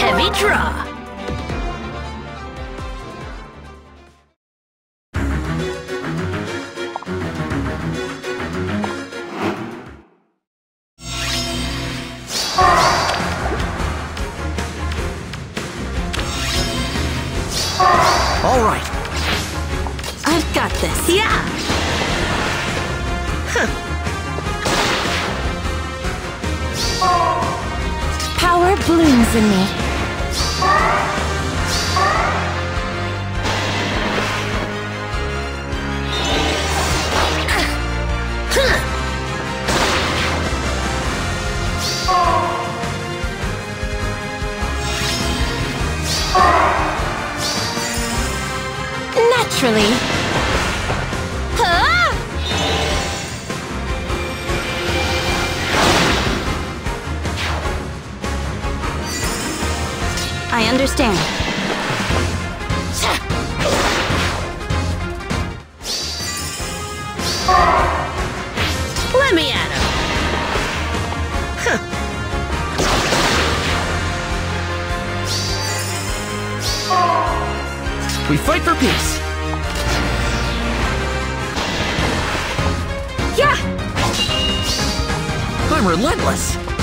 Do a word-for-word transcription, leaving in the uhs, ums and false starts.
Heavy draw. All right. I've got this. Yeah. Huh. Power blooms in me. Naturally. Huh? I understand. Let me at him. Huh. We fight for peace. Yeah. I'm relentless.